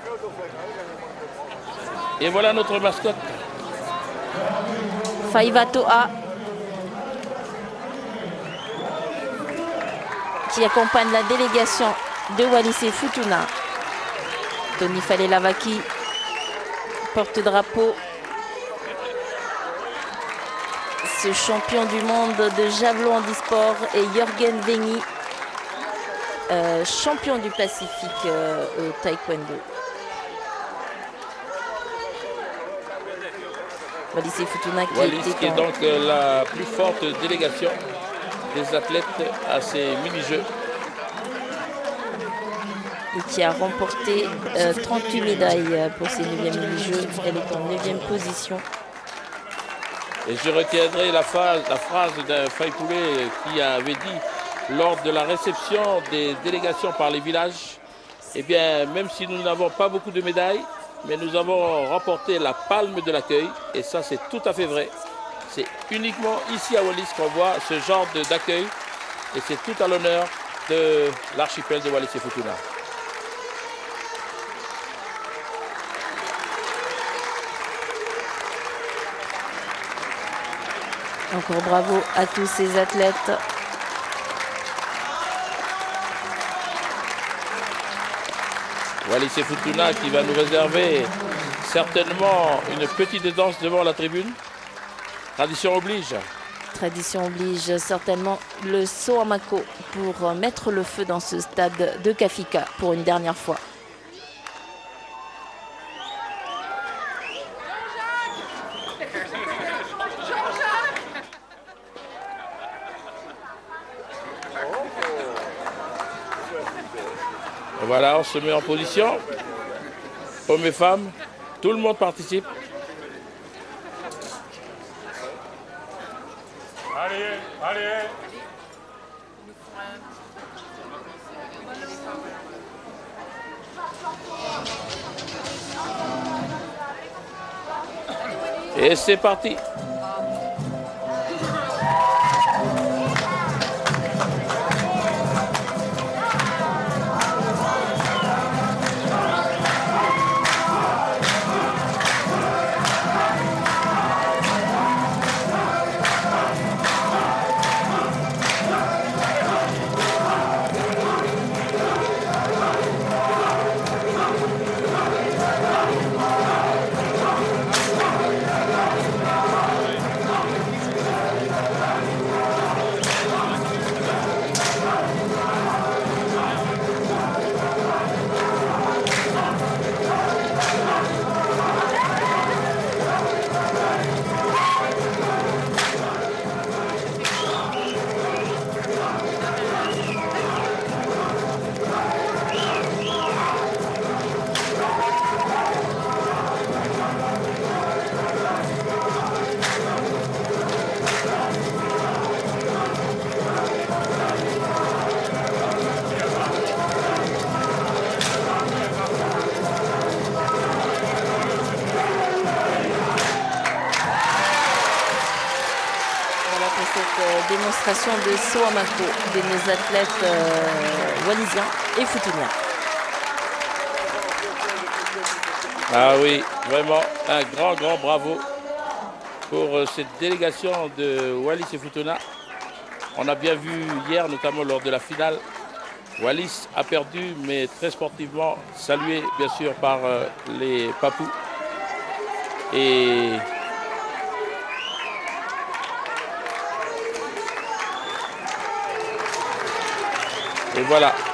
Et voilà notre mascotte. Faiva Toa, qui accompagne la délégation de Wallis et Futuna. Tony Falelavaki, porte-drapeau. Ce champion du monde de javelot handisport et Jürgen Wengi, champion du Pacifique au taekwondo. Wallis et Futuna qui est donc la plus forte délégation des athlètes à ces mini-jeux. Et qui a remporté 38 médailles pour ces 9e mini-jeux. Elle est en 9e position. Et je retiendrai la phrase d'un Faye Poulet qui avait dit lors de la réception des délégations par les villages, eh bien, même si nous n'avons pas beaucoup de médailles, mais nous avons remporté la palme de l'accueil. Et ça, c'est tout à fait vrai. C'est uniquement ici à Wallis qu'on voit ce genre d'accueil. Et c'est tout à l'honneur de l'archipel de Wallis et Futuna. Encore bravo à tous ces athlètes. Wallis et Futuna qui va nous réserver certainement une petite danse devant la tribune. Tradition oblige. Tradition oblige, certainement le Soamako pour mettre le feu dans ce stade de Kafika pour une dernière fois. Et voilà, on se met en position. Hommes et femmes, tout le monde participe. Allez, allez. Et c'est parti. Démonstration de Soamako de nos athlètes wallisiens et futuniens. Ah oui, vraiment un grand bravo pour cette délégation de Wallis et Futuna. On a bien vu hier, notamment lors de la finale, Wallis a perdu, mais très sportivement, salué bien sûr par les Papous. Et voilà,